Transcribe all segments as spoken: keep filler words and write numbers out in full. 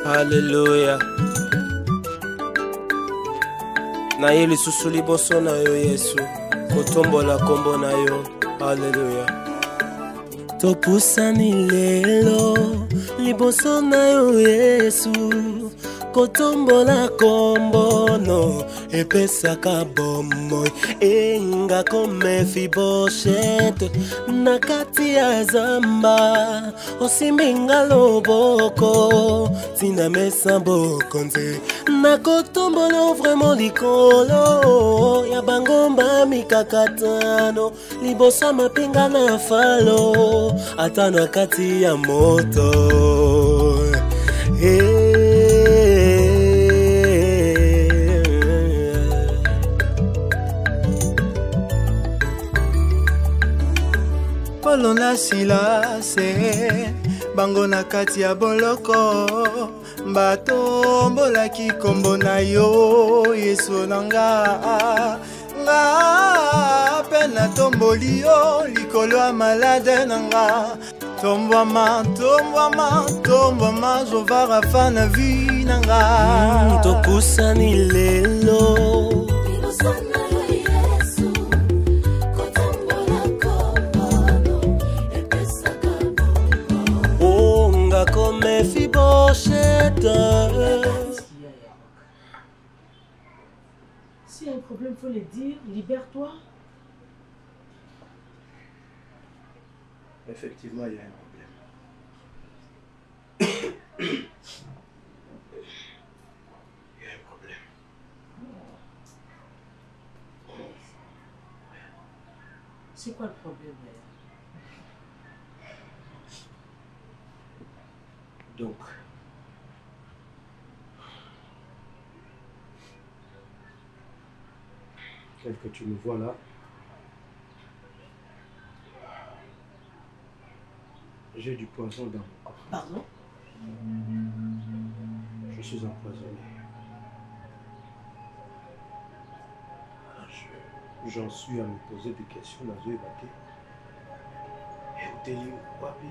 Alléluia. Na ye lisusu liboso na yo Yesu, kotombola kombo na yo. Alléluia. Topusani lelo liboso na yo Yesu, kotombola kombo no epesaka bomoi enga kome fiboshete nakati ya zamba osimbinga loboko tina mesa bokonze nakotombola vraiment likolo ya bangomba mikakatano liboso mapinga na falo atana kati ya moto. Hey. Polo na silase bango na kati ya boloko bato mbolaki kombo na yo Yesu nanga nga pena tomboli yo likolo ya malade nanga tombwama tombwama tombwama jovara fana vi nanga topusani lelo comme Fibochette. S'il y a un problème, il faut le dire. Libère-toi. Effectivement, il y a un problème. Il y a un problème. C'est quoi le problème? Donc, tel que tu me vois là, j'ai du poison dans mon corps. Pardon? Je suis empoisonné. J'en suis à me poser des questions dans une bâtée. Et au télé, papi.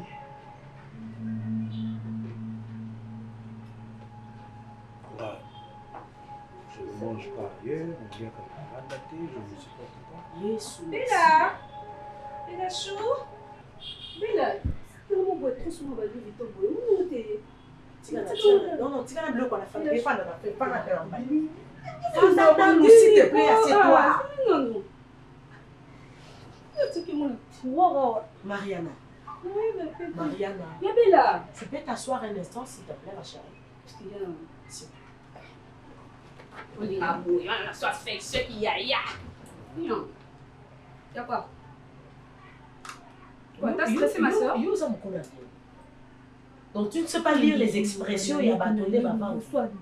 Voilà. Je ne mange pas ailleurs, on vient comme un raté, je ne supporte pas. Yesu. Bella! Bella chou? Bella! Comment boire trop souvent va lui vite boire? Où t'es? Non, non, tu vas le qu'on a fait. Les femmes n'ont fait pas la paix en bas. Fais-nous, s'il te plaît, assieds-toi. Non, non. Tu sais mon tiroir. Mariana. Oui, ma fille. Mariana. Ya Bella. Tu peux t'asseoir un instant, s'il te plaît, ma chérie. S'il te plaît. On dit ah bon, on a soit fait ce qu'il y a, il y a. Non. Y'a quoi? Quoi, t'as stressé ma soeur? Donc tu ne sais pas lire les expressions et abattoner bavant.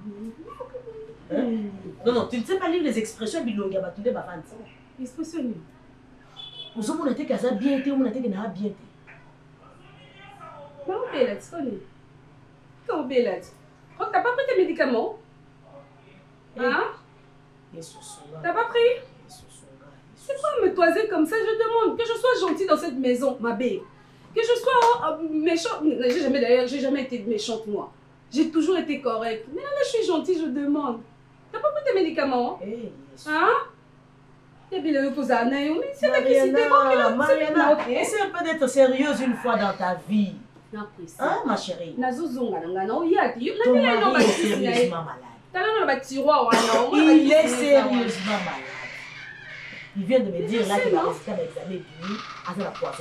Non, non, tu ne sais pas lire les expressions bilongi abattoner bavant. Expression. Vous avez dit que ça a bien été ou n'a été que n'a bien été. Comment on là, tu connais? Comment on là? T'as pas pris tes médicaments? Hein? T'as pas pris? C'est quoi me toiser comme ça? Je demande que je sois gentille dans cette maison, ma belle. Que je sois oh, méchante. J'ai jamais d'ailleurs, j'ai jamais été méchante moi. J'ai toujours été correcte. Mais là, là, je suis gentille, je demande. T'as pas pris tes médicaments? Hey, hein? T'as bien le cause à Naomi, c'est Mariana, Mariana, essaie un peu d'être sérieuse une fois dans ta vie. Hein, ma chérie? Ton mari est sérieusement malade. Il est sérieusement malade. Il vient de me dire là qu'il va résister à l'examen et puis à la poisson.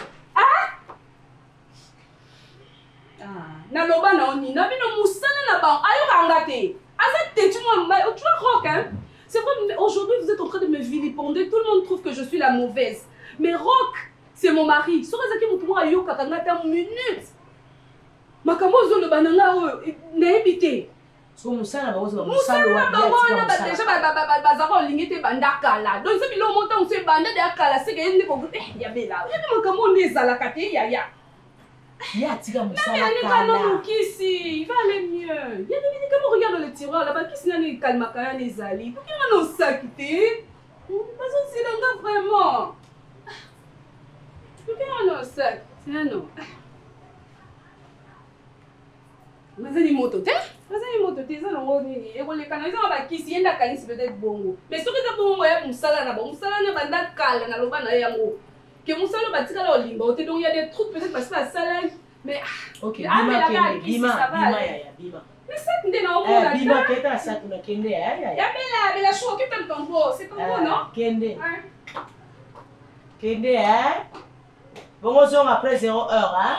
Ah, naloba na oni na bino musana na ba ayo kangate asa tetu moi tu vois Rock hein c'est vrai aujourd'hui vous êtes en train de me vilipender tout le monde trouve que je suis la mauvaise mais Rock c'est mon mari so razaki mutu mo ayo kakangata minute makambo zo le bananga o na ebité so musana ba ozo musana ba wana ba déjà ba ba ba bazaro lingete bandaka la donc c'est bilo montant c'est bande de akala c'est que ndi ko eh ya bela ya makambo ndi ezala kate ya ya. Il y a tika musala kala. Il va aller mieux. Il y a des médicaments, regarde dans le tiroir là-bas. Qui s'en est calme quand les alliés? Pour qu'il y ait un sac qui parce que c'est là vraiment. Pour qu'il y ait un sac. C'est un nom. Nazali moto te? Nazali moto te, ça n'en nini. Et les canaux, ils ont pas qui s'y est canis peut-être bongo. Mais ce que tu as bongo, il y a moussala na bon, moussala na banda kala na loba na yango. Que moussala batika la olimba, donc il y a des trucs peut-être parce que la salle, mais ok, ah, bima mais kende, bima, bima ya ya bima. mais ça tu n'es pas au monde. Eh, bima keta ça tu na kende ya ya. Ya bela, bela chou, que t'as le tambour, c'est tambour non? Kende. Kende hein? Bon, on sort après zéro heure hein?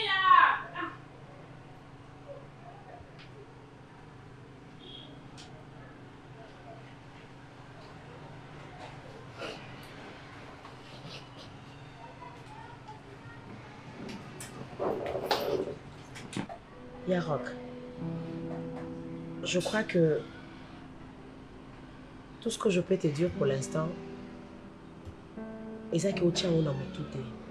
Yarok, je crois que tout ce que je peux te dire pour l'instant, c'est ça que tu as un amour.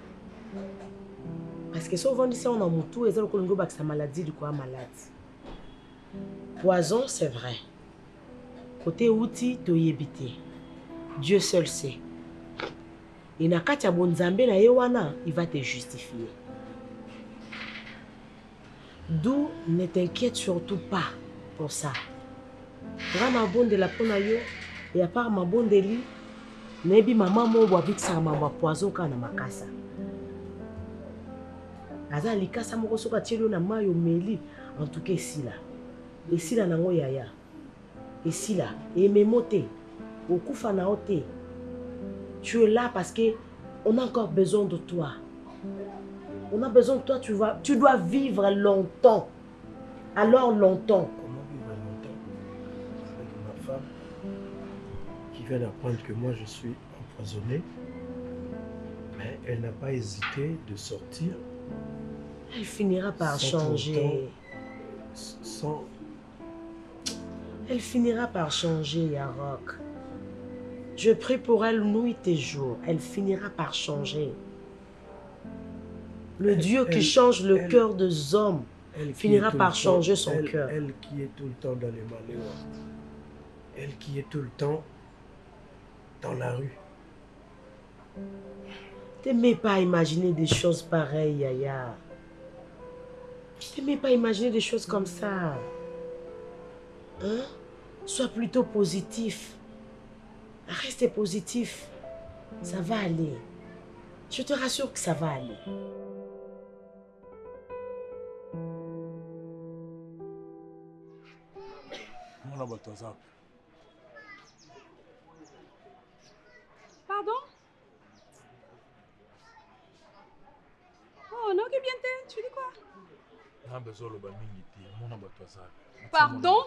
Parce que si on dit ça, on a amour, c'est ça que sa maladie du quoi malade. Poison, c'est vrai. Côté outil, tu y éviter. Dieu seul sait. Et na katia bonzambe na yewana, il va te justifier. D'où ne t'inquiète surtout pas pour ça. Pour ma bonne de la ponayo et à part ma bonne de lui, nebi maman mo boit ça ma poison kana makasa. Aza likasa moko soka tielo na mayo meli en tout cas ici là. Ici là nango yaya. Ici là et memote okufa na ote. Tu es là parce que on a encore besoin de toi. On a besoin de toi, tu, vas, tu dois vivre longtemps. Alors longtemps. Comment vivre longtemps avec ma femme qui vient d'apprendre que moi je suis empoisonné, mais elle n'a pas hésité de sortir. Elle finira par changer. Sans... Elle finira par changer, Yarok. Je prie pour elle nuit et jour. Elle finira par changer. Le elle, Dieu qui elle, change le elle, cœur des hommes finira par changer son elle, cœur. Elle qui est tout le temps dans les malheurs. Elle qui est tout le temps dans la rue. T'aimais pas imaginer des choses pareilles, Yaya. T'aimais pas imaginer des choses comme ça. Hein? Sois plutôt positif. Reste positif. Ça va aller. Je te rassure que ça va aller. Pardon? Oh non, que bien t'es, tu dis quoi? Pardon?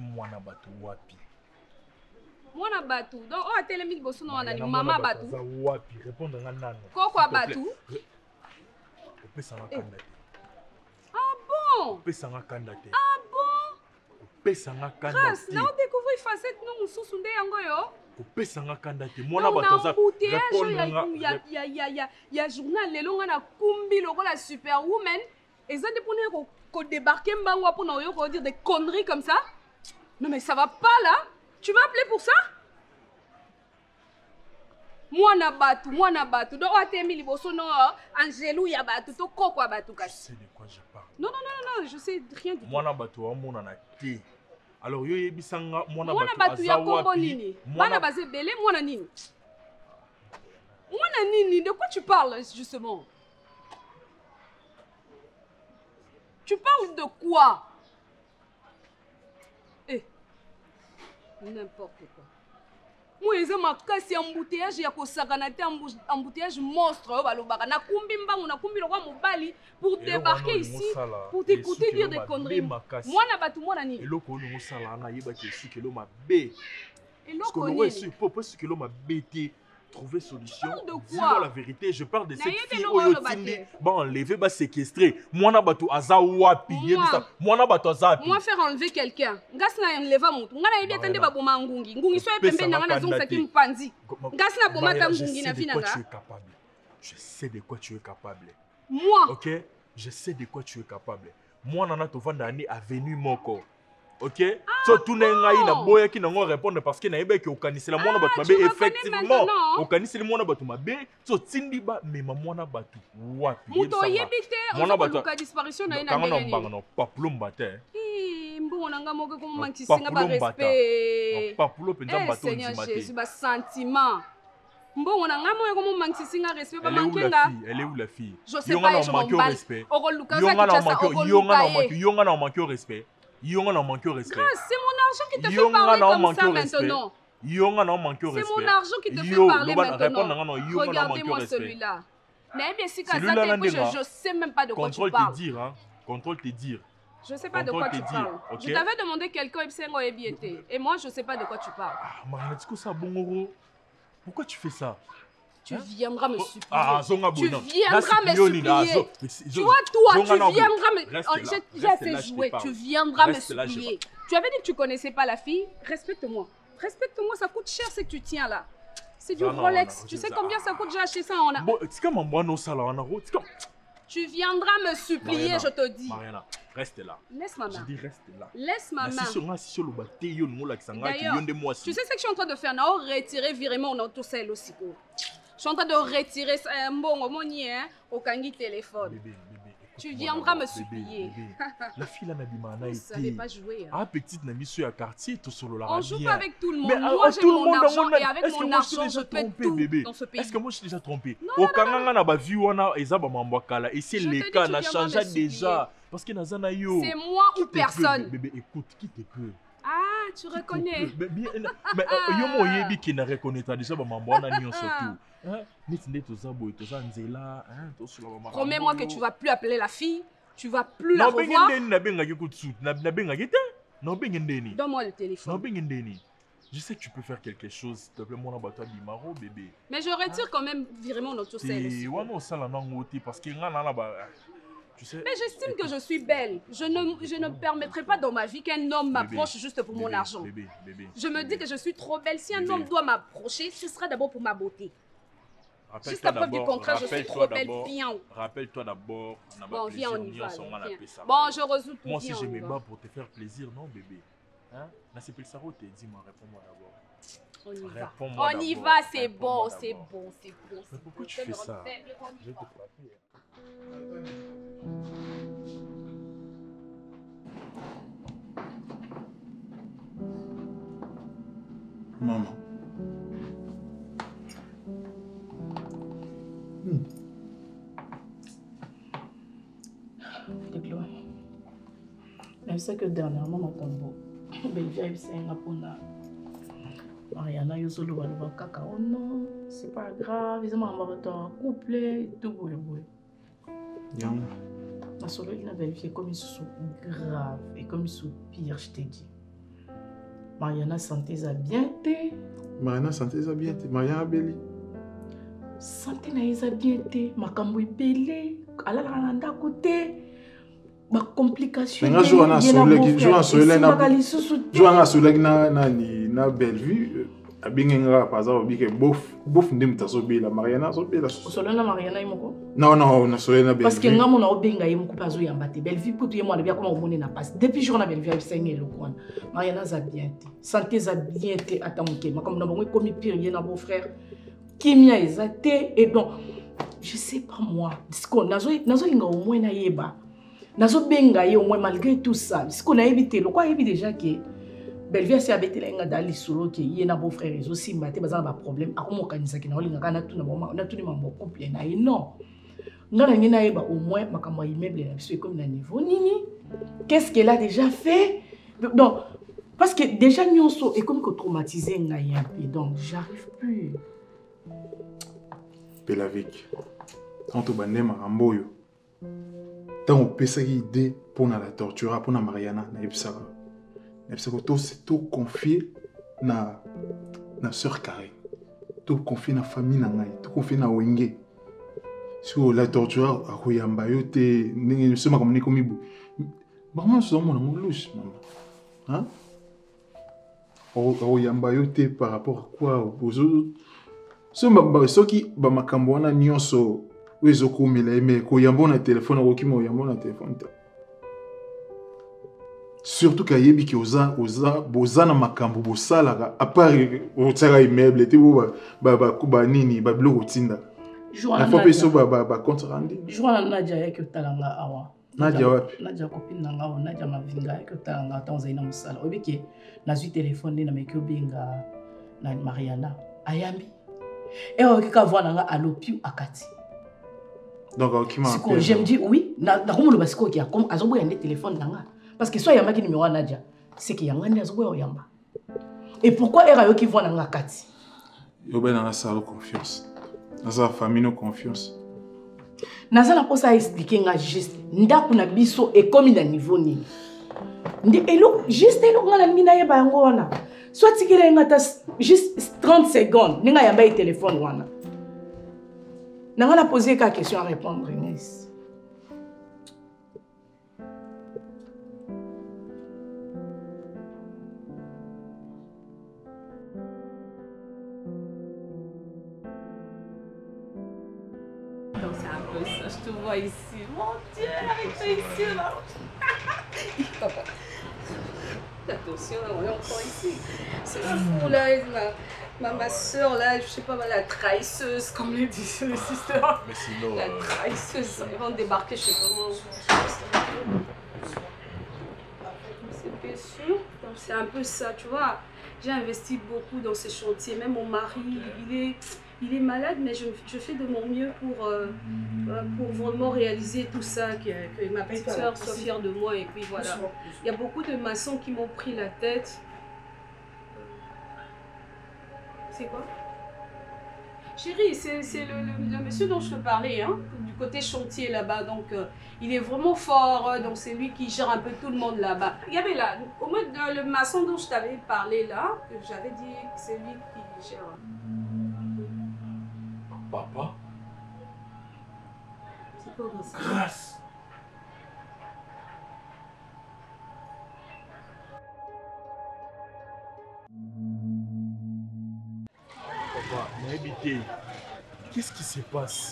Mwana batu. Donc, oh, telle mille bosso non anani mama batu. Quoi batu? Ah bon? Ah bon? Grâce, là on découvre une facette non sous-sunde yango yo. Opesanga kandate mwana batoza répondre ya ya ya ya ya journal lelo ngana kumbi lokola superwoman eza de pour ko débarquer mbango pour na yo ko dire des conneries comme ça. Non mais ça va pas là. Tu m'as appelé pour ça? Mwana batu, mwana batu. Donc on t'a mis liboso non Angelou ya batu to koko batu kasi. Je sais de quoi je parle. Non non non non, je sais rien du tout. Mwana batu wa mona na te. Alors yo yebisanga mwana batu batu ya kombo nini? Mwana baze belé mwana nini? Mwana nini? De quoi tu parles justement? Tu parles de quoi? Eh, n'importe quoi. Moi, ils ont cassé un embouteillage, il y a un embouteillage monstre. Na kumbi mbangu, na kumbi le roi Mobali pour débarquer ici, pour t'écouter dire des conneries. Moi, na batu moi na ni. Elo ko no sala na yeba ke su ke lo ma be. Elo ko ni. Su popo su ke lo ma bêté. Trouver solution. Dis-moi la vérité, je parle de cette fille Oyotindi, bah enlever, bah séquestrer. Moi na batu aza wapi, yebisa. Moi na batu aza wapi. Moi faire enlever quelqu'un. Ngas na enleva mutu. Ngana yebi atende ba boma ngungi. Ngungi so pembe na ngana zonga ki mpanzi. Ngas na boma ta ngungi na vina nga. Je sais de quoi tu es capable. Moi. OK? Je sais de quoi tu es capable. Moi nana to vanda ni avenue moko. Ok? Ah, so tout bon. Nenga na boya ki nango répondre parce que na yeba ki okanisela ah, mwana batu mabe effectivement okanisela mwana batu mabe so tindi ba mema mwana batu wapi muto yebite mwana batu ka disparition na ina ndenge ni. Kana na mbanga no paplum bate. Bon, on a un peu comme si c'est un respect. Pas pour l'open Eh, Seigneur Jésus, un sentiment. Bon, on a un peu comme si c'est un respect. Elle est où la fille? Elle est où la fille? Je sais pas, je m'en bats. Respect. Yonga n'a manqué au respect. Yonga n'a manqué au respect. C'est mon argent qui te fait parler comme ça maintenant. Yonga n'a manqué au C'est respect. mon argent qui te fait parler maintenant. Regardez-moi celui-là. Celui-là, je sais même pas de quoi tu parles. Contrôle te dire, hein. Contrôle te dire. Je sais pas de quoi tu parles. Je t'avais demandé quelqu'un et moi, je sais pas de quoi tu parles. Ah, Mariana, tu ça bon. Pourquoi tu fais ça? Tu viendras me supplier. Ah, tu viendras me supplier. Tu vois, toi, tu viendras me... J'ai assez joué. Tu viendras me supplier. Tu avais dit que tu connaissais pas la fille. Respecte-moi. Respecte-moi, ça coûte cher ce que tu tiens là. C'est du Rolex. Tu sais combien ça coûte? J'ai acheté ça en... Tu viendras me supplier, je te dis. Mariana, reste là. Laisse ma main. Je dis reste là. Laisse ma main. D'ailleurs, tu sais ce que je suis en train de faire? Non, retirer virement on tout seul aussi. Je suis en train de retirer un bon au monier au kangi téléphone. Bébé, bébé, tu viendras me supplier. Bébé, bébé. La fille là n'a pas été. Vous savez pas jouer. Hein. Ah, petite n'a mis sur un quartier tout sur le On joue pas avec tout le monde. Mais, moi j'ai mon argent et avec mon argent je peux tout bébé? Dans ce pays. Est-ce que moi je suis déjà trompé? Non, non, non, non. Vu on a Eza Bamambakala et c'est les cas n'a changé déjà parce que Nazana yo. C'est moi ou personne. Bébé, écoute, qui te peut? Ah, tu reconnais. Mais mais yo mo yebi qui na reconnaître déjà Bamambana ni on surtout. Promets-moi que tu ne vas plus appeler la fille, tu ne vas plus la revoir. Donne-moi le téléphone. Je sais que tu peux faire quelque chose, s'il te plaît, mon abattoir Bimaro, bébé. Mais je retire quand même virement notre sel. Parce que tu sais, mais j'estime que je suis belle. Je ne, je ne permettrai pas dans ma vie qu'un homme m'approche juste pour bébé, mon argent. Bébé, bébé, je me bébé. dis que je suis trop belle. Si un bébé. homme doit m'approcher, ce sera d'abord pour ma beauté. Juste à preuve du contraire, je suis trop belle. Viens. Rappelle-toi d'abord. Bon, viens, on y va. Bon, je résous tout. Moi aussi, je me bats pour te faire plaisir, non, bébé? Hein? Nasipel Saro te dit, moi, réponds-moi d'abord. On y va. On y va, c'est bon, c'est bon, c'est bon. Mais pourquoi tu fais ça? Je vais te frapper. Maman. Hmm. Déclo. Je sais que dernièrement, mon tombeau, Belvia est un apona. Mariana, yo solo va le caca. Oh non, c'est pas grave. Ils ont un couple et tout boue boue. Yang. Ma solo, il a vérifié comme ils sont graves et comme ils sont pires, je t'ai dit. Mariana santé sa bien té. Mariana santé sa bien té. Mariana beli. Santé na isa bien té. Makambo ibele. Ala la nanda côté. Ma complication. Nga joana sole ki joana sole na. Joana sole na na ni na Bellevue. Abingenga paza obike bof bof ndem taso bela Mariana so bela. Sole na Mariana imoko. Non non na sole na Bellevue. Parce que nga mona obenga imoko pazo yambate Bellevue putu yemo na bia koma omone na passe. Depuis jour na Bellevue abisenge lokwana. Mariana za bien té. Santé za bien té atamuke. Ma comme na bongo komi pire yena beau frère. Kimia ezate et donc je sais pas moi. Disco nazo nazo linga au moins na yeba. Nazo benga ye au moins malgré tout ça. Disco na évité le quoi évi déjà que Bellevue si abete la nga dali solo que yena beau frère ils aussi maté bazana ba problème akomo kanisa ki na olinga kana tuna mama na tuni mambo couple na ye non. Ngana ngena yeba au moins makamwa immeuble na biso comme na niveau nini. Qu'est-ce qu'elle a déjà fait? Donc parce que déjà nyonso est comme que traumatisé nga un peu donc j'arrive plus. Pelavik. Quand tu bandes Maramboyo. Tant on peut cette idée pour la torture pour la Mariana na Epsara. Epsara tout c'est tout confié na na sœur Karen. Tout confié na famille na ngai, tout confié na Wenge. Sur la torture à Koyamba yote ningi sema comme ni komibu. Maman so mon louche maman. Hein? Au Koyamba yote par rapport à quoi aux autres. Ce qui ba makambo wana nyonso wezo kumela mais ko yambo na téléphone ko kimo yambo na téléphone surtout ka yebi ki oza oza bozana makambo bosala à part o tsaka immeuble te bo ba ba kuba nini ba bloko tinda Joana faut pas so ba ba compte rendu Joana Nadia yake talanga awa Nadia wapi? Nadia copine nanga o Nadia mavinga que tanga ta onzaina musala. Obiki na zu téléphone na mekio binga na Mariana ayambi. Et on kika voir nanga alopi akati. Donc ok ma. Siko je me dis oui, na na komo lo basiko ki a comme azobo yande téléphone nanga parce que soit yamba ki numéro Nadia, c'est que yanga ni azobo yamba. Et pourquoi era yo ki voir nanga akati? Yo ben nanga salo confiance. Dans sa famille no confiance. Naza na posa expliquer nga juste ndaku na biso et comme na niveau ni. Ndi elo juste elo nga na mina yeba yango wana. Soit tikela nga ta juste trente secondes ninga yamba i téléphone wana. Nanga na poser ka question à répondre Inès. Je te vois ici. Mon Dieu, avec toi ici, là. Papa. Attention, on est encore ici. C'est fou, là. Ma, ma, ma soeur, là, je sais pas, la trahisseuse, comme le disent les sisters. Mais sinon... La trahisseuse, ils vont débarquer, je sais pas comment. C'est bien sûr. Donc, c'est un peu ça, tu vois. J'ai investi beaucoup dans ces chantiers. Même mon mari, il est... Il est malade, mais je, je fais de mon mieux pour, euh, pour vraiment réaliser tout ça, que, que ma petite soeur soit fière de moi. Et puis voilà. Il y a beaucoup de maçons qui m'ont pris la tête. C'est quoi? Chérie, c'est le, le, le monsieur dont je te parlais, hein, du côté chantier là-bas. Donc, euh, il est vraiment fort. Donc, c'est lui qui gère un peu tout le monde là-bas. Il y avait là, au moins le maçon dont je t'avais parlé là, que j'avais dit que c'est lui qui gère. Papa? C'est quoi ça? Grâce! Papa, n'habitez. Qu'est-ce qui se passe?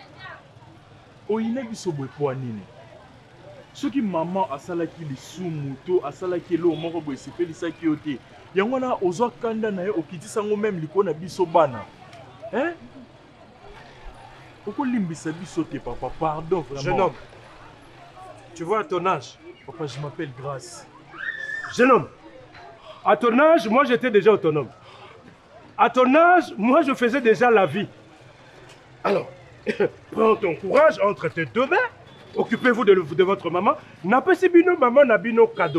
Oyina biso boy po nini? Soki maman asalaki lisumu to asalaki lo moko boy sepelisaki yo te. Yango na ozwa kanda na ye okitisa ngo même liko na biso bana. Hein? Pourquoi limbisa biso te papa? Pardon vraiment. Jeune homme, tu vois à ton âge. Papa, je m'appelle Grâce. Jeune homme, à ton âge, moi j'étais déjà autonome. À ton âge, moi je faisais déjà la vie. Alors, prends ton courage entre tes deux mains. Occupez-vous de, de votre maman. N'a pas si bino maman n'a bino cadeau.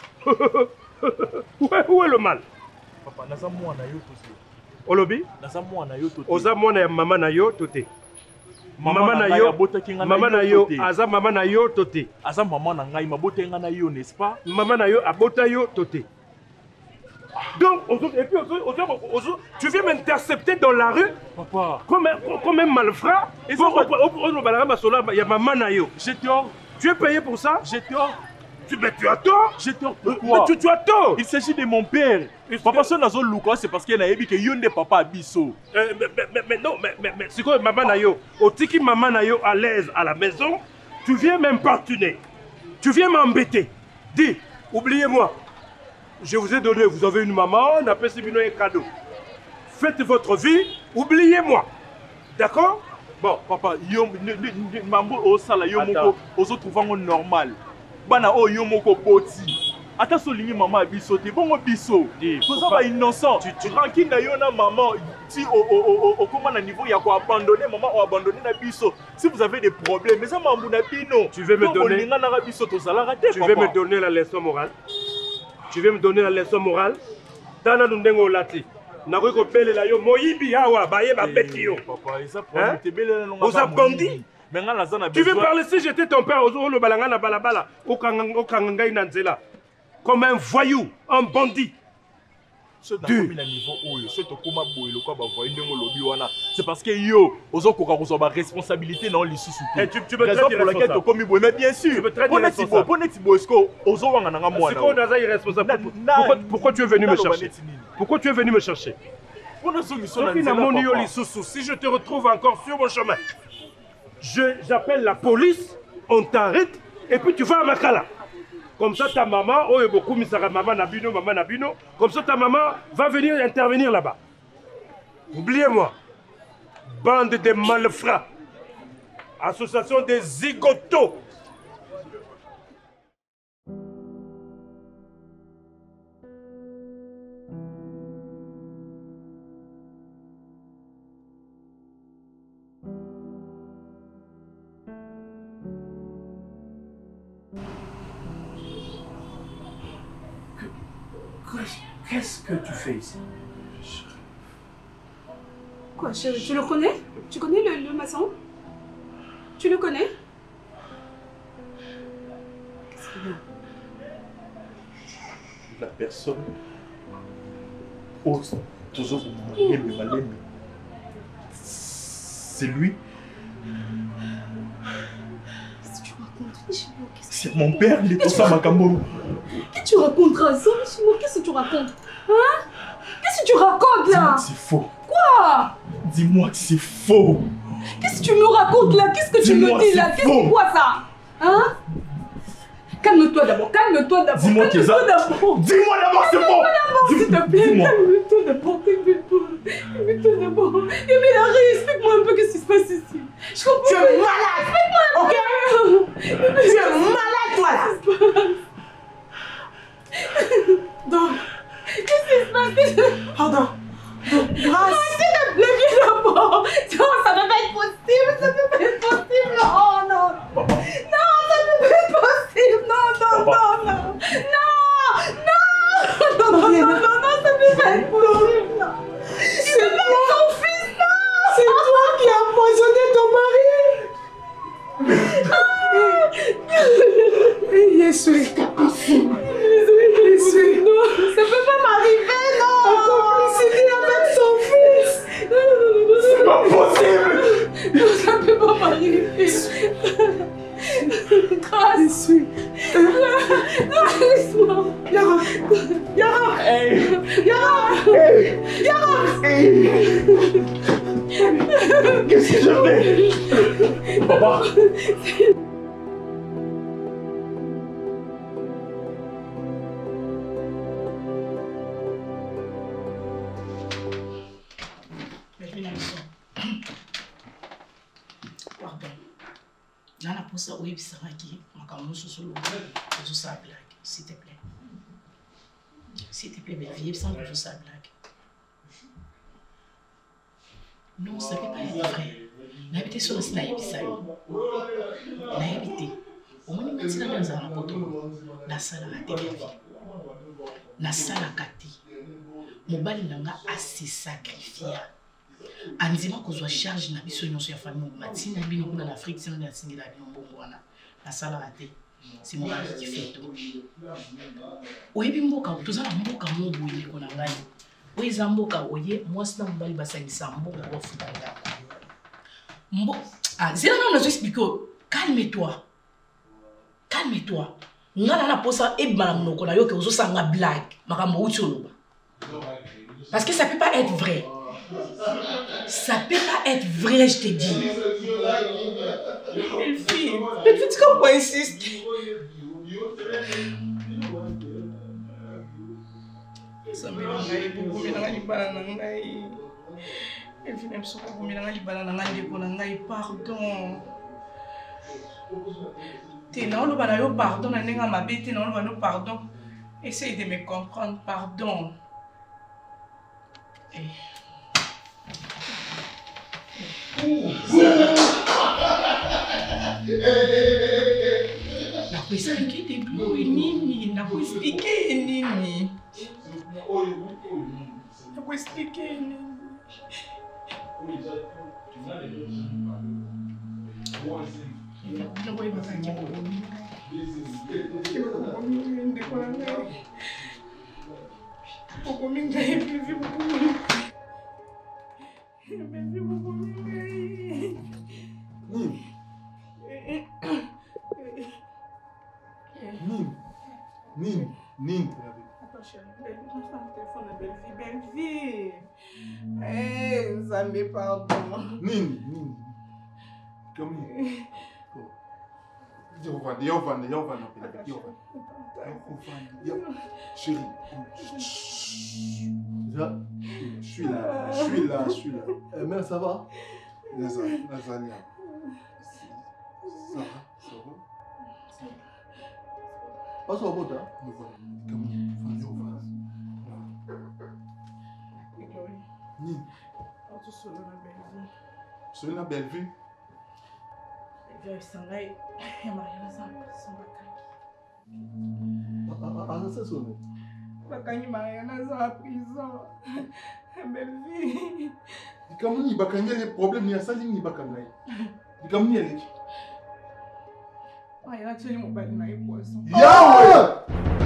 où, est, où est le mal? Papa, naza mwana yo tote. Olobi? Naza mwana yo tote. Oza mwana ya maman na yo tote. Maman na yo, maman na yo, aza maman na yo tote. Aza maman na ngai mabota nga na yo, n'est-ce pas? Maman na yo abota yo tote. Donc, et puis, tu viens m'intercepter dans la rue, papa, comme un, comme un malfrat. Il y a maman na yo. J'ai tort. Tu es payé pour ça? J'ai tort. Tu, mais tu as tort. J'ai tort. Pourquoi? Mais tu, tu as tort. Il s'agit de mon père. Papa, si on a zone Lucas, c'est parce qu'il a dit que yon de papa abisso. Euh, mais, mais, mais, mais non, mais, mais, mais c'est quoi maman nayo? Au tiki maman nayo à l'aise à la maison, tu viens m'importuner. Tu viens m'embêter. Dis, oubliez-moi. Je vous ai donné, vous avez une maman, on appelle ce un cadeau. Faites votre vie, oubliez-moi. D'accord? Bon, papa, yo, mambo au sala, yo moko, aux autres trouvant normal. Bana o yo moko boti. Ata solingi maman abisso te bongo biso. Toza ba innocent. Tu tranquille na yo na maman ti au au au comment na niveau ya ko abandonner maman ou abandonner na biso. Si vous avez des problèmes, mais ça mambu na bino. Tu veux me donner na biso to sala raté. Tu veux me donner la leçon morale? Tu veux me donner la leçon morale? Tana ndengo lati. Na ko ko belela yo moyibi awa baye ba beti yo. Papa, ça problème te belela non. Vous avez tu veux parler si j'étais ton père au le balangana balabala au kangangai nanzela comme un voyou, un bandit. C'est parce que yo, ozo koka ko ba responsabilité dans les sous-soutés. Tu tu me traites irresponsable. Mais bien sûr. Tu me traites irresponsable. Pourquoi pourquoi tu es venu me chercher? Pourquoi tu es venu me chercher? Si je te retrouve encore sur mon chemin, j'appelle la police, on t'arrête et puis tu vas à Makala. Comme ça ta maman, oh beaucoup misara maman Nabino, maman Nabino, comme ça ta maman va venir intervenir là-bas. Oubliez-moi, bande de malfrats, association des zigotos. Qu'est-ce que tu fais ici? Quoi, chérie, tu le connais? Tu connais le, le maçon? Tu le connais? Qu'est-ce qu'il y a? La personne ose toujours c'est lui. Qu'est-ce que tu racontes? C'est mon père, il est tout ça, Makambo. Qu'est-ce que tu racontes, Razon? Qu'est-ce que tu racontes? Hein? Qu'est-ce que tu racontes là? C'est faux. Quoi? Dis-moi que c'est faux. Qu'est-ce que tu me racontes là? Qu'est-ce que tu me dis là? Qu'est-ce que c'est quoi ça? Hein? Calme-toi d'abord, calme-toi d'abord. Dis-moi que ça. Dis-moi d'abord, c'est bon. S'il te plaît, calme-toi d'abord, calme-toi. Calme-toi d'abord. Emilari, explique-moi un peu qu'est-ce qui se passe ici. Je comprends. Tu es malade. Explique-moi. Ok? Tu es malade, toi là. Donc, qu'est-ce qui se passe? Pardon. Grâce. S'il te plaît, viens d'abord. Non, ça ne peut pas être possible. Ça ne peut pas être possible. Oh non. Non, ça ne peut pas être possible. Non, non, non, non. Non. Non, non, non, non, non, ça ne peut pas être possible. Non. C'est toi. Ton fils, non. C'est toi qui as empoisonné ton mari. Et Yesu est pas possible. Yesu. Non, ça ne peut pas m'arriver, non. Complicité avec son fils. C'est pas possible. Non, ça ne peut pas m'arriver. Grâce. Non, laisse-moi. Yara. Yara. Hey. Yara. Hey. Yara. Hey. Qu'est-ce que je fais? Papa. Pardon. Là, la pose ça, oui, ça va qui m'a comme nous sur le je ça blague, s'il te plaît. S'il te plaît, belle vie, ça me ça blague. Non, ça ne peut pas être vrai. N'habitez sur le snaïb, ça. N'habitez. Au moins, il m'a dans un poteau. La salle a été belle vie. La salle a gâté. Mon bal n'a assez sacrifié. Anzima kozwa charge na biso nyonso ya famille matina bino kuna na Afrique sino na singila bino mbongo wana na sala raté c'est mon mari qui fait tout oyebi mboka tozala mboka mo boye ko na ngai oyiza mboka oye mwasi na mobali basangisa mbongo ko futa ndako mbo ah zela na nous expliquer calme-toi calme-toi ngana na posa ebala monoko na yo ke ozo sanga blague makambo uti oloba parce que ça peut pas être vrai. Ça peut pas être vrai, je te dis. Belle fille, belle fille, tu comprends insiste. Ça me fait beaucoup de pardon. T'es non, le banayo pardon, la nenga ma bête, non, le pardon. Essaye de me comprendre, pardon. Eh. Na kuexpliquer des bloues nini, na kuexpliquer nini. Na kuexpliquer nini. Na kuexpliquer Nini, Nini. Attends, chérie, belle vie, je prends le téléphone de belle vie, belle vie. Eh, Zambé, pardon. Nini, Nini. Comme Nini. Yovane, Yovane, Yovane, Yovane. Chérie. Je suis là, je suis là, je suis là. Eh, mère, ça va? Nazalia. Ça va, ça va. Passe au bout, hein? Nini. C'est une belle vue. Ah, ça sonne. bakangi Mariana à prison. Belle vie. Likamuni bakangi les problèmes ya sali ni bakangai. Likamuni eleki. Mariana tsheli mobali na ye poisson. Yawe!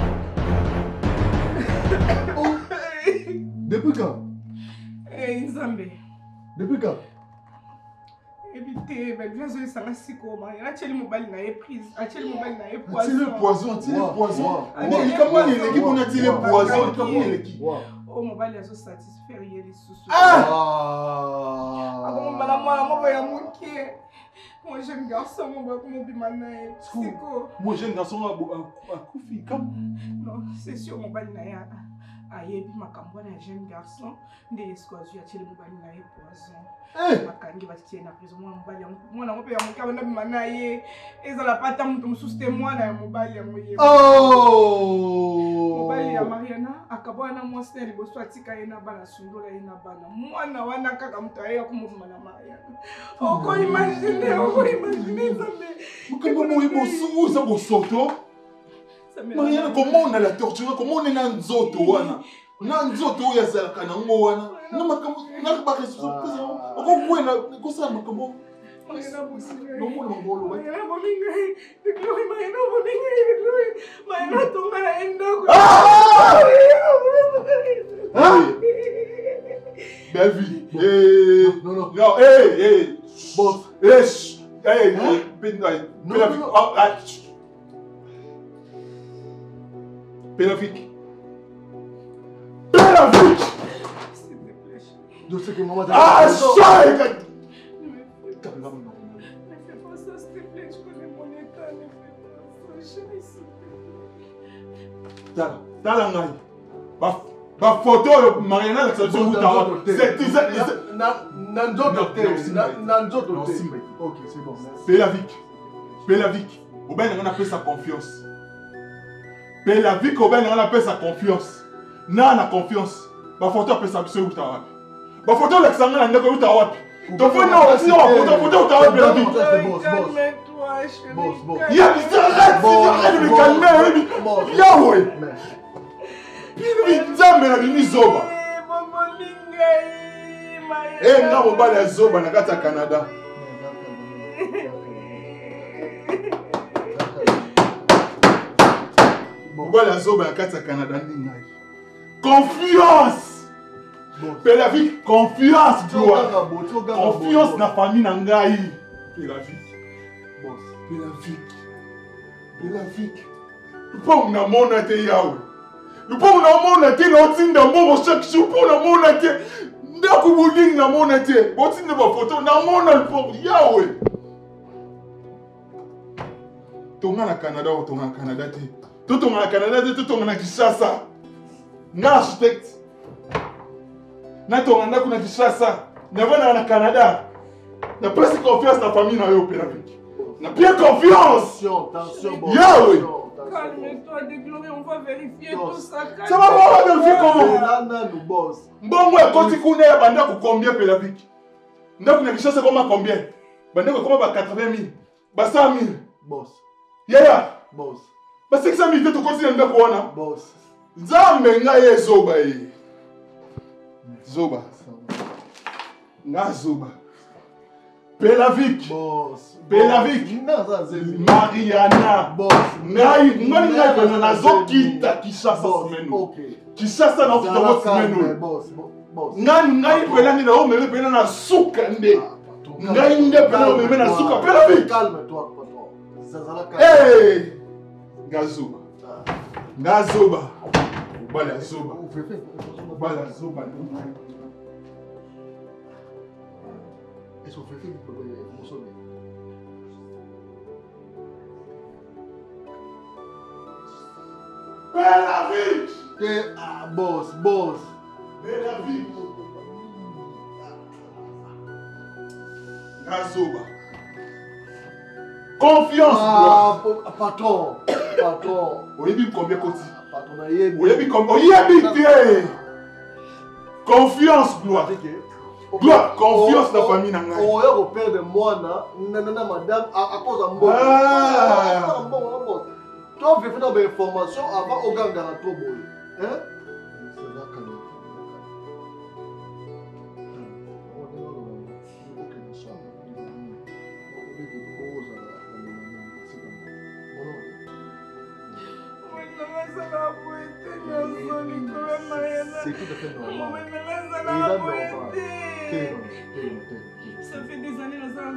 Depuis quand? Eh, Nzambe. Depuis quand? Évitez, belle vie, je suis siko. Mariana tsheli mobali na ye prise. Tsheli mobali na ye poisson. Tsheli poison, tsheli poison. Likamuni eleki pour na tsheli poison, likamuni eleki. Oh, mobali azo satisfaire ye les sous. Ah! Ako mbala mwana moko ya muke. Mon jeune garçon, mon beau comme bimanae. Siko. Mon jeune garçon a kufi comme. Non, c'est sûr mon bali na ya. Ayebi makambo na jeune garçon, nde esquazu ya tshele mobali na ye poison. Eh! Makangi ba tiye na prison mwana mobali yango. Mwana mope ya muke abanda bimanae. Ezala pata mutu mususu te mwana ya mobali yango ye. Oh! Mobali ya Mariana akabwa na mwasi na liboso atika ye na bana sundola ye na bana. Mwana wana kaka mutu aye akumuvuma na Mariana. Oko imagine, oko imagine Nzambe. Mukambo mo ibosu za bosoto. Mariana, comment on a la torture? Comment on est dans nzoto wana? Na nzoto ya zalaka na ngo wana. Na makambo na ba ressources. Oko kwena ko sa makambo. Mariana bosile. No mo no ngolo. Mariana bominga. Deklo Mariana bominga. Deklo Mariana tonga na enda ko. Ah! Belle vie. Eh, non non. Non, eh eh. Boss. Eh, eh, ben non. Ah, Pélavique. Pélavique. Je sais que maman... Ah, ça! Ne fais pas ça, s'il te plaît. Je connais mon état. Ne fais pas ça. Chérie, s'il te plaît. Tala, tala ngai. Ba, ba photo Mariana la solution Moutawa. C'est c'est Nanzoto te. Nanzoto te. Ok, c'est bon. Pélavique. Pélavique. Au ben on appelle sa confiance. Pélavique, au ben on appelle sa confiance. Na na confiance. Ba photo appelle sa solution Moutawa. Ba photo l'examen na ndeko Moutawa. Donc faut non, sinon photo photo Moutawa Pélavique. Calme-toi, chérie. Boss, boss. Ya bi arrête, arrête de me calmer. Yahweh. Pili nzambe na bimi zoba. Eh nga mobali ya zoba na kati ya Canada. Mobali ya zoba na kati ya Canada ndi ngai. Confiance. Pélavique, confiance toi. Confiance na famille na ngai. Pélavique. Boss. Pélavique. Pélavique. Pour na mona te yawe. Pour na mona te na otinda mbongo chaque jour pour na mona te. Ndako building na mona te. Otinda ba photo na mona pour yawe. Tonga na Canada ou tonga na Canada te. To tonga na Canada te, to tonga na Kinshasa. Na architecte. Na tonga ndako na Kinshasa. Na vana na Canada. Na presque confiance na famille na yo Pélavique. Na bien confiance. Attention, attention, boss. Yahweh. Calme-toi, Dégloré, on va vérifier tout ça. Ça va, on va vérifier comment? Là, là, nous boss. Mbongo ya koti kuna ya bandako combien Pélavique? Ndako na Kinshasa koma combien? Bandako koma ba quatre-vingt mille. Ba cent mille. Boss. Yaya. Boss. Ba cinq cent mille to koti na ndako wana. Boss. Nzambe nga ye zoba ye. Zoba. Nga zoba. Pélavique. Boss. Pélavique. Mariana. Boss. Ngai, ngai ngai kono nazo kita Kinshasa semaine. OK. Kinshasa na okita bo semaine. Boss. Boss. Ngai ngai pelani na o mele pena na suka nde. Ngai nde pena o mele na suka Pélavique. Calme-toi, patron. Zazala calme. Eh! Ngazuba. Ngazuba. Bala zuba. Bala zuba. Est-ce que vous faites pour vous sauver? Pélavique! Eh, ah, boss, boss. Pélavique! Ngazuba. Confiance, ah, patron. Patron. Oyebi combien côté? Patron, oyebi. Oyebi combien? Oyebi te. Confiance, gloire. Gloire, confiance dans la famille. On est au père de moi, nanana madame, à cause de moi. Ah! Toi, tu fais des informations avant au gang de la troupe. Hein? C'est tout à fait normal. Ça fait des années que ça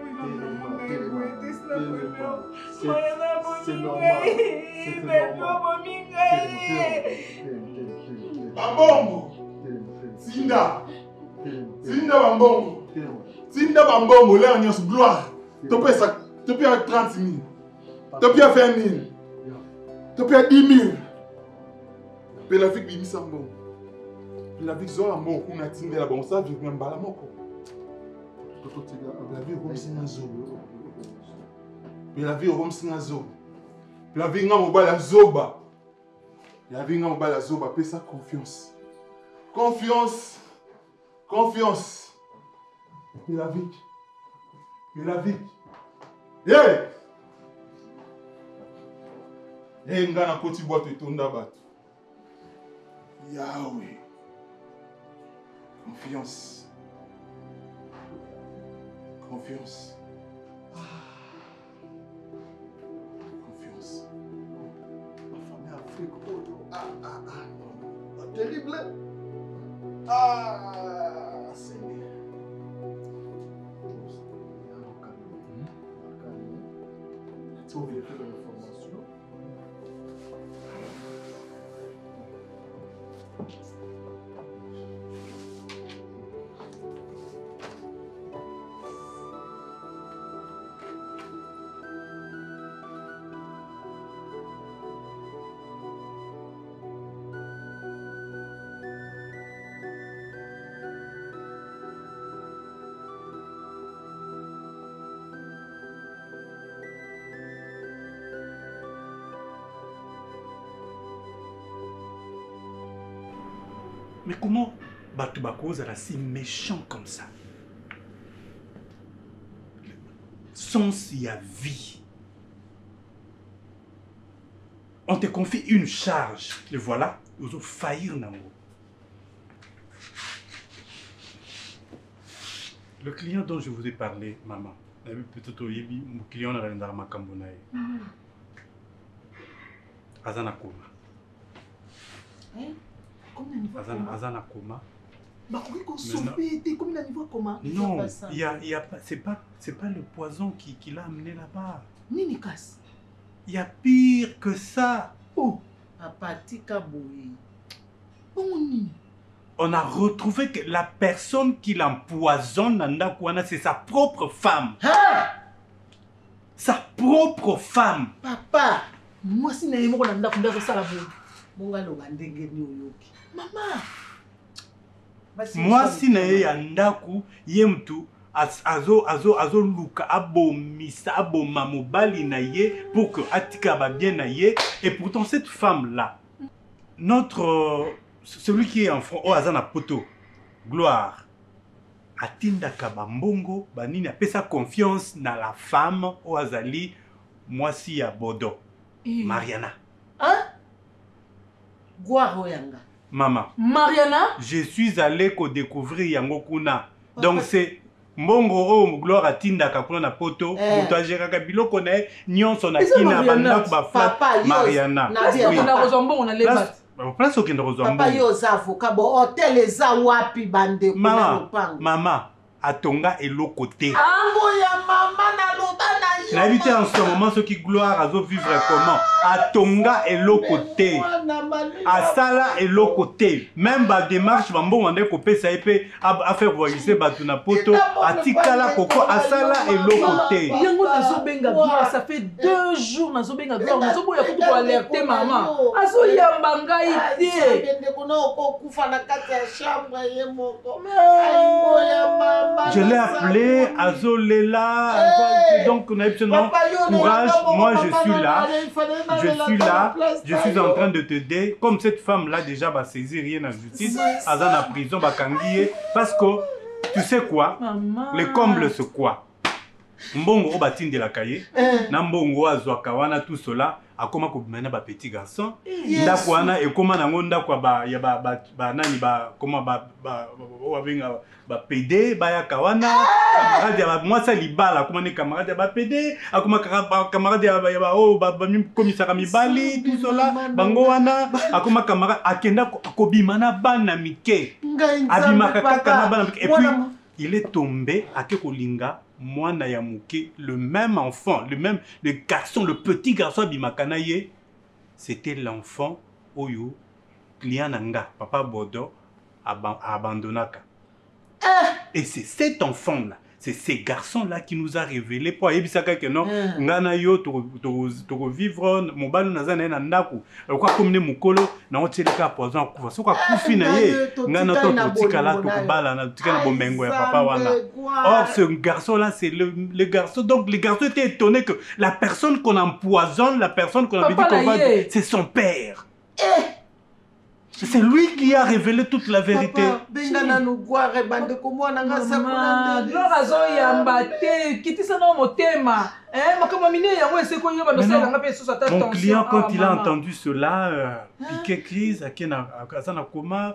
c'est normal. C'est normal. Bambongo! Sinda! Sinda Bambongo! Sinda Bambongo, là on est gloire. Tu peux trente mille. Tu peux vingt mille. Tu peux dix mille. Tu peux la vie de Sambo. La vie de Zolambo, on a tiré la bonne ça, je viens de Balamoko. La vie comme si nazo. La vie comme si nazo. La vie comme la zoba. La vie comme la zoba. Paie sa confiance. Confiance. Confiance. Et la vie. Et la vie. Hey! Hey, ngana koti boite tonda batu. Yahweh. Confiance. Confiance. Confiance. Ma famille Afrique, oh, ah, ah, ah, non. Terrible. Ah, Seigneur. Tu as vérifié l'information. Mais comment Batubakos est si méchant comme ça? Sans s'y a vie. On te confie une charge. Et voilà, vous avez failli Nango. Le client dont je vous ai parlé, maman, peut-être mon client n'a rien dans ma cambonaye. Azana Koma. Hein? Azana Koma. Bah, oui, qu'on sauver, t'es comme la niveau comment? Non, il y a, il y a pas, c'est pas, c'est pas le poison qui, qui l'a amené là-bas. Nini casse. Il y a pire que ça. Oh, Apati Kaboui. Bon, on a retrouvé que la personne qui l'empoisonne, Nanda Kouana, c'est sa propre femme. Ah! Sa propre femme. Papa, moi si n'aimons pas Nanda Kouana, c'est ça la bonne. Maman. Moi si nae yandaku yemtu azo azo azo luka abo misa abo mamobali na ye pour que atika ba bien na ye, et pourtant cette femme là, notre celui qui est en front au azana poto gloire atinda kabambongo banini apesa confiance na la femme au azali moi si ya bodo Mariana. Hein? Guaroyanga. Maman. Mariana. Je suis allé ko découvrir yango kuna. Donc c'est mbongo o gloire atinda kakuna na poto, moto agera biloko na nyonso na kina banda ba flat Mariana. Oui. On a rezombon on a les bat. Place au kendo rezombon. Papa yo za avocat bo hôtel eza wapi bande kuna lopango. Maman, atonga eloko te. Ango ya mama na loba na yo. Na éviter en ce moment ce qui gloire à vivre comment. Atonga eloko te. Asala eloko te. Même ba démarche ba mbongo ndeko pesa epé a faire voyager batu na poto atikala koko asala eloko te. Yango nazo benga bien, ça fait deux jours nazo benga bien, nazo boya kutu ko alerter maman. Azo yamba ngai te. Bende kuna okufa na kati ya chambre ye moko. Ayo ya mama. Je l'ai appelé Azolela. Donc on a eu courage. Moi je suis là. Je suis là. Je suis en train de te dire. Comme cette femme là déjà va saisir rien en justice. Azan en prison va kangier. Parce que tu sais quoi? Le comble c'est quoi? Mbongo batin de la cahier. Nambongo azwakawana tout cela. akoma kobimana ba petit garçon ndako wana ekoma nango ndako ba ya ba ba nani ba koma ba ba wabenga ba P D ba ya kawana camarade ya mwasa libala akoma ne camarade ya ba P D akoma camarade ya ba oh ba commissaire mibali tout cela bango wana akoma camarade akenda kobimana bana mike abimaka kaka na bana mike et puis il est tombé à Kekolinga, Mwana Yamuke, le même enfant, le même le garçon, le petit garçon Bimakanaye, c'était l'enfant Oyo, Kliananga, Papa Bodo, abandonnaka. Et c'est cet enfant-là, c'est ces garçons-là qui nous a révélé pour Ebisaka que non, ngana yo to to vivre mon balo nazana na ndaku kwa komne mukolo na oteleka poison kufa soka kufi na ye ngana to potika la to kubala na tika na bomengo ya papa wana. Or ce garçon-là c'est le, le garçon, donc les garçons étaient étonnés que la personne qu'on empoisonne, la personne qu'on avait dit qu'on va, c'est son père. C'est lui qui a révélé toute la vérité. Mon client, quand il a entendu cela, euh, piqué crise, à coma,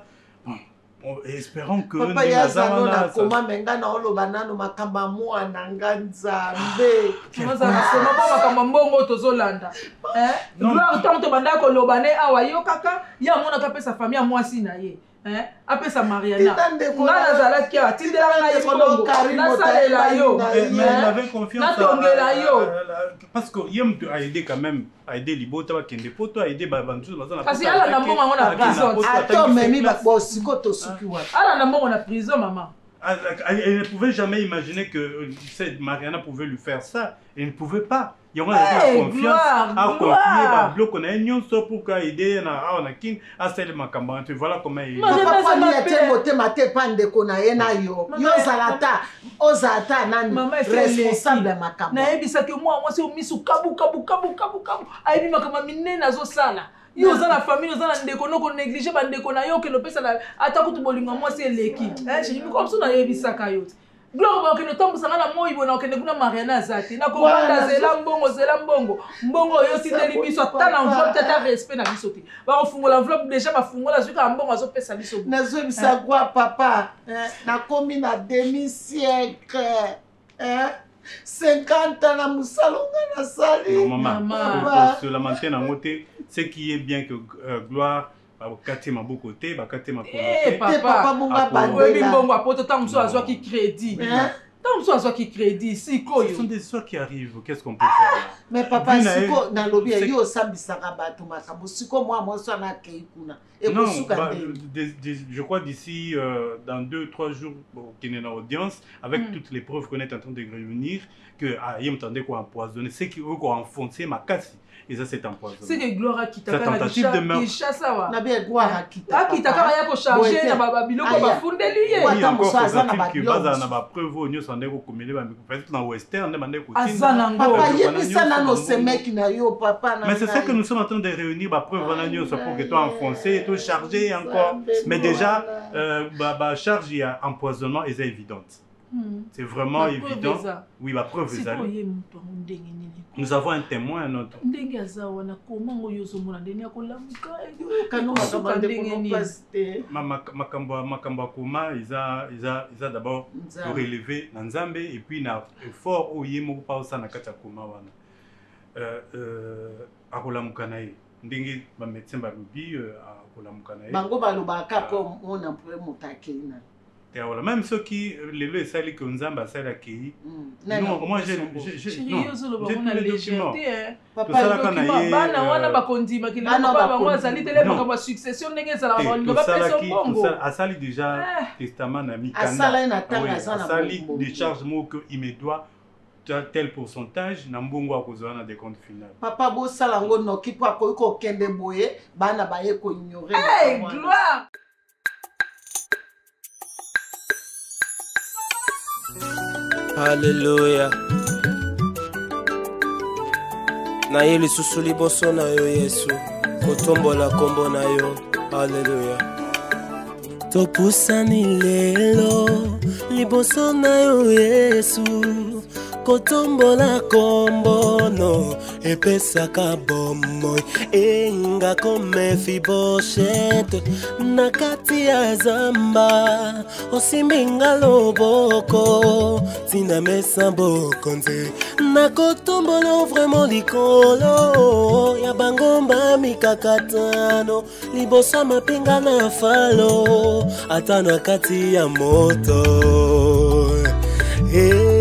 espérons que papa yazana koma menga na olobana no makamba mwa na nganza mbe mazana sema ba makamba mbongo tozolanda eh gloire tanto banda ko lobane awa yo kaka ya mona ka pesa famille mwasi na ye eh apesa Mariana ngana zala ki atindela nga yekongo na salela yo mais il avait confiance na tongela yo parce que yem a aidé quand même a aidé Libota ba kende poto a aidé ba bantu bazana parce que ala na mbongo ngona prison ato memi ba bosiko to sukiwa ala na mbongo na prison maman. Elle ne pouvait jamais imaginer que cette Mariana pouvait lui faire ça. Elle ne pouvait pas. Il y aura hey, confiance à confier à bloc on a une chose pour aider na na king à celle makamba. Voilà comment il. Papa ni ete mote mate pande kona yena yo. Yo zalata ozata nani responsable makamba. Na ebisa que moi moi c'est au misu kabu kabu kabu kabu kabu. Aibi makamba minena zo sala. Yo za la famille za na ndeko no ko négliger ba ndeko na yo ke lo pesa la atakutu bolinga moi c'est leki. Eh je me comme ça na ebisa kayo. Gloire ba ke no tombo sanga na moi bona ke ndekuna Mariana zati. Na ko banda zela mbongo zela mbongo. Mbongo yo tindeli biso ta na enveloppe ta respect na biso ti. Ba ko fungola enveloppe déjà ba fungola zuka mbongo azo pesa biso. Na zo bisa kwa papa. Na komi na demi siècle. Eh cinquante ans na musalonga na sali. Non maman, pour se lamenter na moté, ce qui est bien que euh, gloire bakate ma beau côté, bakate ma côté. Papa bonga bandela. Bongo apoto tamso azwa ki crédit. Tamso azwa ki crédit si koyo. Ce sont des histoires qui arrivent, qu'est-ce qu'on peut faire là? Mais papa siko na lobi yo sambisaka bato makambo siko moi moi so na keikuna. Non, bah, je crois d'ici euh, dans deux trois jours qu'il y a une audience avec mm. toutes les preuves qu'on est en train de réunir que ah il m'entendait quoi empoisonner, c'est qui veut quoi enfoncer ma casse. Et ça c'est empoisonné. C'est que gloire à kita kana tentative de meurtre. Kishasawa. Na bien gloire à kita. Akita kaka ya ko charger na baba biloko ba fundeli ye. Oui encore faut que baza na ba preuve onyo sande ko komele ba peut-être na western na bande ko tinda. Azana ngo. Papa yebisa na no semeki na yo papa na. Mais c'est ça que nous sommes en train de réunir ba preuve wana nyo ça pour que toi enfoncer tout charger encore. Mais déjà euh ba ba charge il y a empoisonnement et c'est évidente. Hmm. C'est vraiment ma évident. Oui, ma preuve est là. Nous avons un témoin, un autre. Makamba Koma, ils ont d'abord relevé Nzambe et puis il y a effort où il y a un peu de Nakata Koma. Akola Mukanae. Ndenge ba médecin ba lubi akola Mukanae. Bango ba lobaka ko on employé mutakina. Même ceux qui les le sali que Nzamba a sali accueilli. Non, moi j'ai j'ai non. J'ai les documents. Papa le document bana wana ba kondima kila ba bango sali tele ba ba succession ndenge sala ba ba pesa bongo. Ça a sali déjà testament na mikanda. Asala na tanga sana. Sali décharge mo que il me doit tel pourcentage na mbongo akozwa na des comptes finaux. Papa bo sala ngo no ki kwa ko ko kende boye bana ba ye ko ignorer. Hey gloire. Alléluia. Na ye lisusu liboso na yo Yesu kotombola kombo na yo. Alléluia. Topusani lelo liboso na yo Yesu kotombola kombo no epesaka bomoi enga kome fiboshete na kati ya zamba osimbinga loboko tina mesa bokonze na kotombola vraiment likolo ya bangomba mikakatano libosa mapinga na falo ata na kati ya moto hey.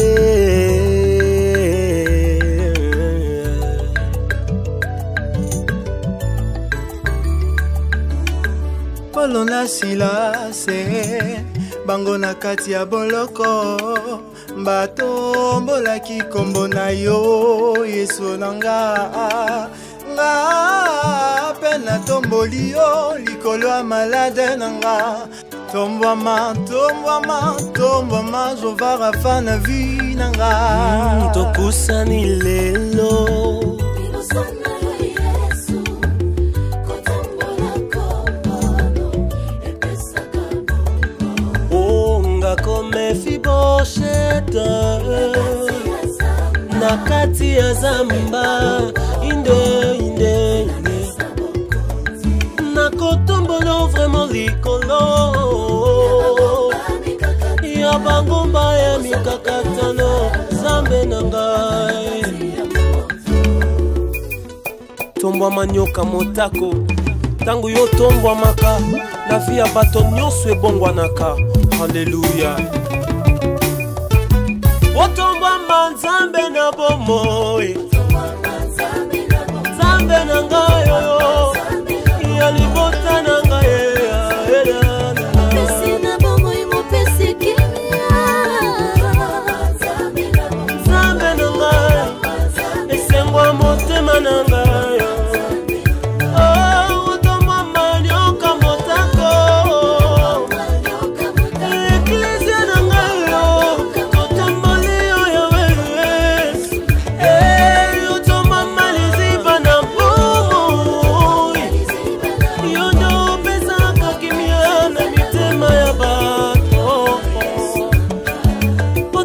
Polo na silase bango na kati ya boloko bato mbola kikombo na yo Yesu nanga nga pena tomboli yo likolo ya malade nanga tombwama tombwama tombwama jovara fa na vi nanga tokusani lelo kome fiboshete na kati ya zamba inde inde inde na kotombolo vraiment likolo ya bangomba ya mikakatano zambe na ngai tombwa manyoka motako tangu yo tombwa maka na via bato nyonso ebongwanaka. Alléluia. Otomba manzambe na bomoi Zambe na ngayo ya libota na ngayo Pesi na bomoi mo pesi kimia Zambe na ngayo esengwa motema na ngayo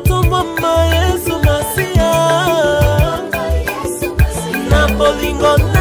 Bolingo